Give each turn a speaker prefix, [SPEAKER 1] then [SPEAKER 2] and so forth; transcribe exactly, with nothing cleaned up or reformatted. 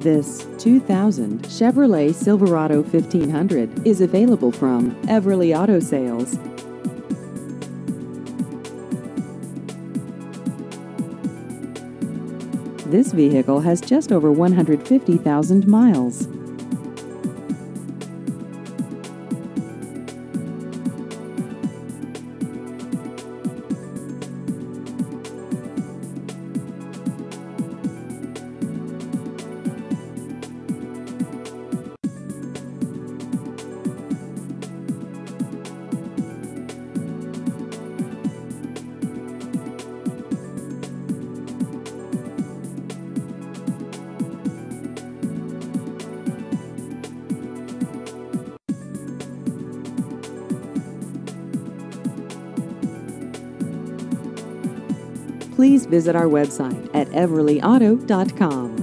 [SPEAKER 1] This two thousand Chevrolet Silverado fifteen hundred is available from Everly Auto Sales. This vehicle has just over one hundred fifty thousand miles. Please visit our website at everly auto dot com.